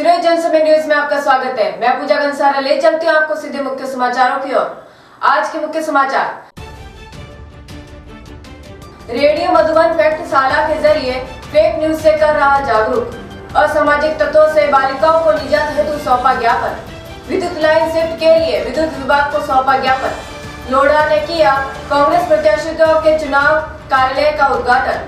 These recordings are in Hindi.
सिरोही जनसमय न्यूज में आपका स्वागत है। मैं पूजा गंसारा ले चलती हूँ आपको सीधे मुख्य समाचारों की ओर। आज के मुख्य समाचार। रेडियो मधुबन फैक्ट शाला के जरिए फेक न्यूज से कर रहा जागरूक। असामाजिक तत्वों से बालिकाओं को निजात हेतु सौंपा ज्ञापन। विद्युत लाइन शिफ्ट के लिए विद्युत विभाग को सौंपा ज्ञापन। लोढ़ा ने किया कांग्रेस प्रत्याशियों के चुनाव कार्यालय का उद्घाटन।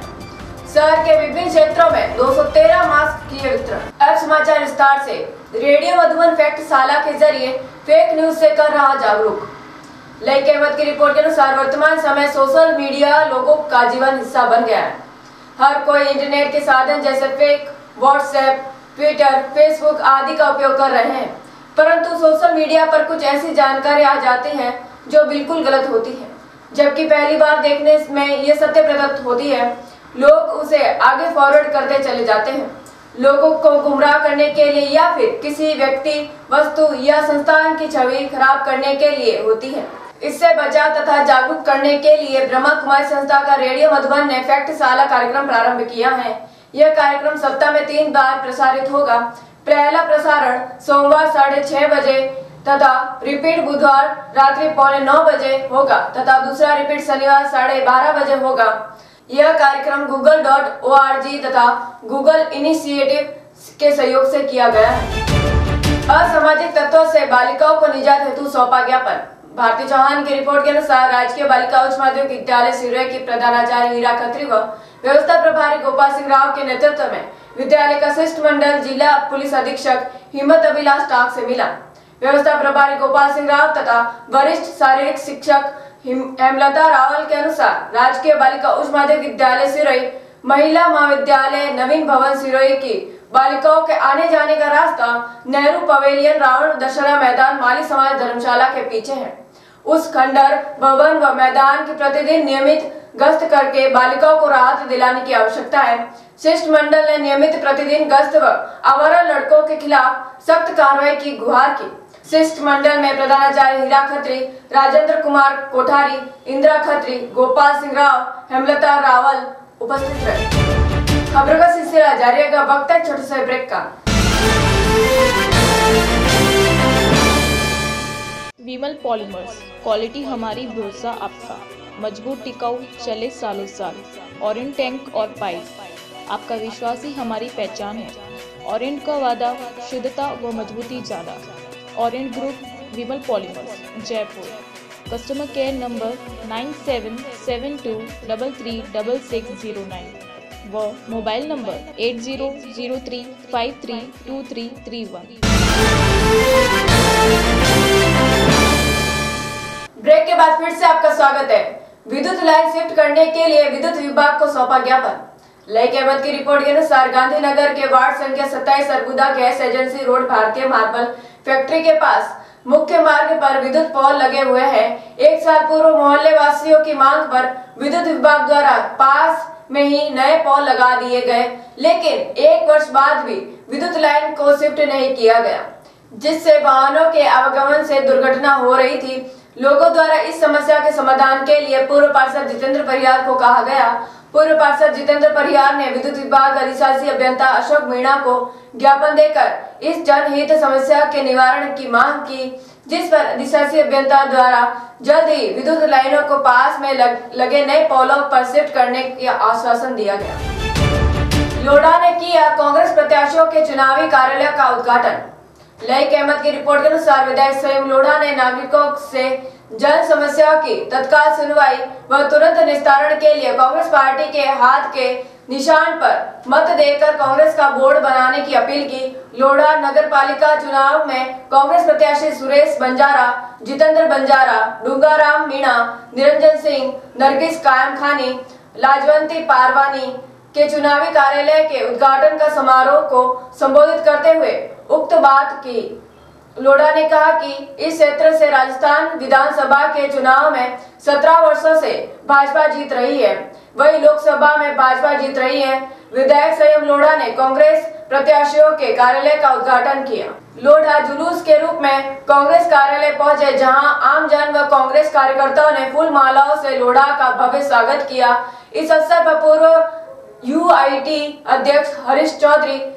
शहर के विभिन्न क्षेत्रों में 213 मास्क किए वितरण। अब समाचार विस्तार से। रेडियो मधुबन फैक्ट शाला के जरिए फेक न्यूज से कर रहा जागरूक। लईक अहमद की रिपोर्ट के अनुसार वर्तमान समय सोशल मीडिया लोगों का जीवन हिस्सा बन गया है। हर कोई इंटरनेट के साधन जैसे फेक, व्हाट्सएप, ट्विटर, फेसबुक आदि का उपयोग कर रहे हैं, परंतु सोशल मीडिया पर कुछ ऐसी जानकारी आ जाती है जो बिल्कुल गलत होती है, जबकि पहली बार देखने में ये सत्य प्रदत्त होती है। लोग उसे आगे फॉरवर्ड करते चले जाते हैं, लोगों को गुमराह करने के लिए या फिर किसी व्यक्ति, वस्तु या संस्थान की छवि खराब करने के लिए होती है। इससे बचाव तथा जागरूक करने के लिए ब्रह्मा कुमारी संस्था का रेडियो मधुबन ने फैक्ट शाला कार्यक्रम प्रारंभ किया है। यह कार्यक्रम सप्ताह में 3 बार प्रसारित होगा। पहला प्रसारण सोमवार 6:30 बजे तथा रिपीट बुधवार रात्रि 9:15 बजे होगा तथा दूसरा रिपीट शनिवार 12:30 बजे होगा। यह कार्यक्रम google.org तथा गूगल इनिशिएटिव के सहयोग से किया गया है। असामाजिक तत्वों से बालिकाओं को निजात हेतु सौंपा ज्ञापन। भारती चौहान की रिपोर्ट के अनुसार राजकीय बालिका उच्च माध्यमिक विद्यालय सिरोही की प्रधानाचार्य हीरा खत्री व व्यवस्था प्रभारी गोपाल सिंह राव के नेतृत्व में विद्यालय का शिष्टमंडल जिला पुलिस अधीक्षक हिम्मत अभिलाष टाक से मिला। व्यवस्था प्रभारी गोपाल सिंह राव तथा वरिष्ठ शारीरिक शिक्षक हेमलता रावल के अनुसार राजकीय बालिका उच्च माध्यमिक विद्यालय सिरोही, महिला महाविद्यालय नवीन भवन सिरोही की बालिकाओं के आने जाने का रास्ता नेहरू पवेलियन, रावण दशहरा मैदान, माली समाज धर्मशाला के पीछे है। उस खंडर भवन व मैदान की प्रतिदिन नियमित गश्त करके बालिकाओं को राहत दिलाने की आवश्यकता है। शिष्टमंडल ने नियमित प्रतिदिन गश्त व आवारा लड़कों के खिलाफ सख्त कार्रवाई की गुहार की। शिष्टमंडल में प्रधानाचार्य हीरा खत्री, राजेंद्र कुमार कोठारी, इंदिरा खत्री, गोपाल सिंह राव, हेमलता रावल उपस्थित रहे। खबरों का सिलसिला जारी रहेगा। वक्त है छोटे से ब्रेक का। विमल पॉलीमर्स, क्वालिटी हमारी, भरोसा आपका। मजबूत, टिकाऊ, चले सालों साल। ऑरेंज टैंक और पाइप, आपका विश्वास ही हमारी पहचान है। ऑरेंज का वादा, शुद्धता व मजबूती ज्यादा। Orange group, Vimal polymers, Jaipur. Customer care number 9772336609 व मोबाइल नंबर 8003532331। ब्रेक के बाद फिर से आपका स्वागत है। विद्युत लाइन शिफ्ट करने के लिए विद्युत विभाग को सौंपा ज्ञापन। लईक अहमद की रिपोर्ट के अनुसार गांधीनगर के वार्ड संख्या 27 Arbuda gas agency road, Bharatiya marble factory के पास मुख्य मार्ग पर विद्युत पोल लगे हुए हैं। 1 साल पूर्व मोहल्ले वासियों की मांग पर विद्युत विभाग द्वारा पास में ही नए पोल लगा दिए गए, लेकिन 1 वर्ष बाद भी विद्युत लाइन को शिफ्ट नहीं किया गया, जिससे वाहनों के आवागमन से दुर्घटना हो रही थी। लोगों द्वारा इस समस्या के समाधान के लिए पूर्व पार्षद जितेंद्र परिहार को कहा गया। पूर्व पार्षद जितेंद्र परिहार ने विद्युत विभाग अधिशासी अभियंता अशोक मीणा को ज्ञापन देकर इस जनहित समस्या के निवारण की मांग की, जिस पर अधिशासी अभियंता द्वारा जल्द ही विद्युत लाइनों को पास में लगे नए पोलों पर शिफ्ट करने का आश्वासन दिया गया। लोढ़ा ने किया कांग्रेस प्रत्याशियों के चुनावी कार्यालय का उद्घाटन। लईक अहमद की रिपोर्ट के अनुसार विधायक स्वयं लोढ़ा ने नागरिकों से जन समस्याओं की तत्काल सुनवाई व तुरंत निस्तारण के लिए कांग्रेस पार्टी के हाथ के निशान पर मत देकर कांग्रेस का बोर्ड बनाने की अपील की। लोढ़ा नगर पालिका चुनाव में कांग्रेस प्रत्याशी सुरेश बंजारा, जितेंद्र बंजारा, डूंगाराम मीणा, निरंजन सिंह, नरगिस कायम खानी, लाजवंती पारवानी के चुनावी कार्यालय के उद्घाटन का समारोह को संबोधित करते हुए उक्त बात की। लोढ़ा ने कहा कि इस क्षेत्र से राजस्थान विधानसभा के चुनाव में 17 वर्षों से भाजपा जीत रही है, वही लोकसभा में भाजपा जीत रही है। विधायक स्वयं लोढ़ा ने कांग्रेस प्रत्याशियों के कार्यालय का उद्घाटन किया। लोढ़ा जुलूस के रूप में कांग्रेस कार्यालय पहुंचे, जहां आम जन व कांग्रेस कार्यकर्ताओं ने फूल मालाओं से लोढ़ा का भव्य स्वागत किया। इस अवसर पर पूर्व यूआईटी अध्यक्ष हरीश चौधरी,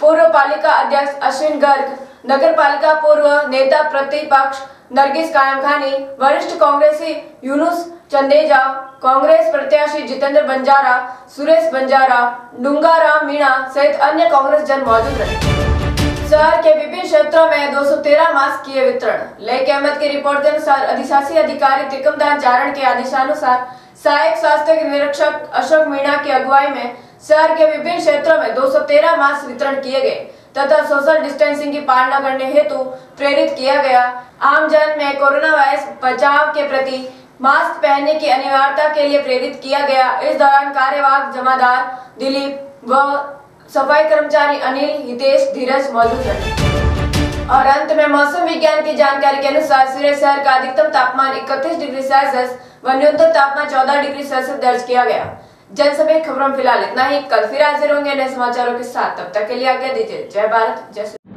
पूर्व पालिका अध्यक्ष अश्विन गर्ग, नगर पालिका पूर्व नेता प्रतिपक्ष नरगिस कायम खानी, वरिष्ठ कांग्रेसी यूनुस चंदेजा, कांग्रेस प्रत्याशी जितेंद्र बंजारा, सुरेश बंजारा, डूंगाराम मीणा सहित अन्य कांग्रेस जन मौजूद रहे। शहर के विभिन्न क्षेत्रों में 213 मास्क किए वितरण। लेक अहमद की रिपोर्ट के अनुसार अधिशासी अधिकारी त्रिकमदान चारण के आदेशानुसार सहायक स्वास्थ्य निरीक्षक अशोक मीणा की अगुवाई में शहर के विभिन्न क्षेत्रों में 213 मास्क वितरण किए गए तथा सोशल डिस्टेंसिंग की पालना करने हेतु प्रेरित किया गया। आमजन में कोरोना वायरस बचाव के प्रति मास्क पहनने की अनिवार्यता के लिए प्रेरित किया गया। इस दौरान कार्यवाहक जमादार दिलीप व सफाई कर्मचारी अनिल, हितेश, धीरज मौजूद रहे। और अंत में मौसम विज्ञान की जानकारी के अनुसार सिरे शहर का अधिकतम तापमान 31 डिग्री सेल्सियस व न्यूनतम तापमान 14 डिग्री सेल्सियस दर्ज किया गया। जनसभा खबरों में फिलहाल इतना ही। कल फिर हाजिर होंगे नए समाचारों के साथ। तब तक के लिए आज्ञा दीजिए। जय भारत, जय